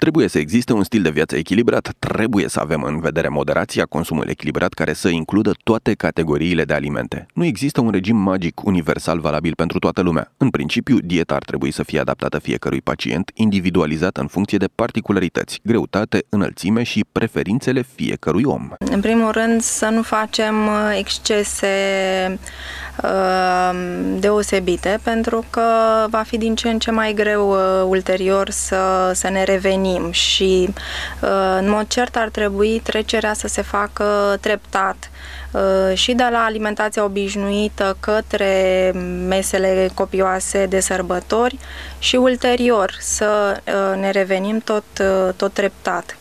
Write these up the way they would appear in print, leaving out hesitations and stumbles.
Trebuie să existe un stil de viață echilibrat, trebuie să avem în vedere moderația, consumul echilibrat care să includă toate categoriile de alimente. Nu există un regim magic universal valabil pentru toată lumea. În principiu, dieta ar trebui să fie adaptată fiecărui pacient, individualizată în funcție de particularități, greutate, înălțime și preferințele fiecărui om. În primul rând, să nu facem excese deosebite, pentru că va fi din ce în ce mai greu ulterior să ne revenim și în mod cert ar trebui trecerea să se facă treptat și de la alimentația obișnuită către mesele copioase de sărbători și ulterior să ne revenim tot treptat.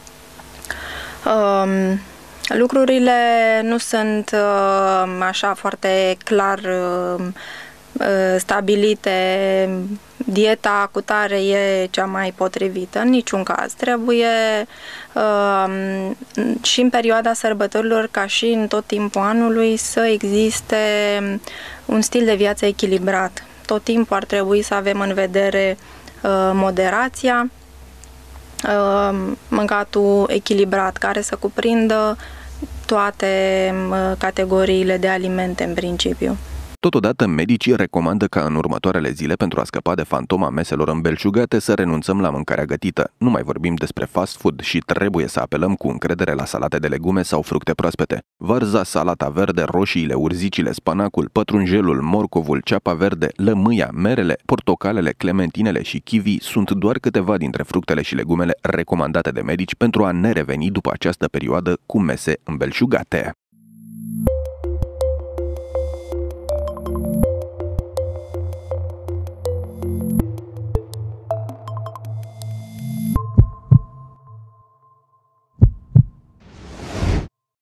Lucrurile nu sunt așa foarte clar stabilite, dieta cu tare e cea mai potrivită, în niciun caz. Trebuie și în perioada sărbătorilor, ca și în tot timpul anului, să existe un stil de viață echilibrat. Tot timpul ar trebui să avem în vedere moderația, mâncatul echilibrat, care să cuprindă toate categoriile de alimente în principiu. Totodată, medicii recomandă ca în următoarele zile, pentru a scăpa de fantoma meselor îmbelșugate, să renunțăm la mâncarea gătită. Nu mai vorbim despre fast food și trebuie să apelăm cu încredere la salate de legume sau fructe proaspete. Varza, salata verde, roșiile, urzicile, spanacul, pătrunjelul, morcovul, ceapa verde, lămâia, merele, portocalele, clementinele și kiwi sunt doar câteva dintre fructele și legumele recomandate de medici pentru a ne reveni după această perioadă cu mese îmbelșugate.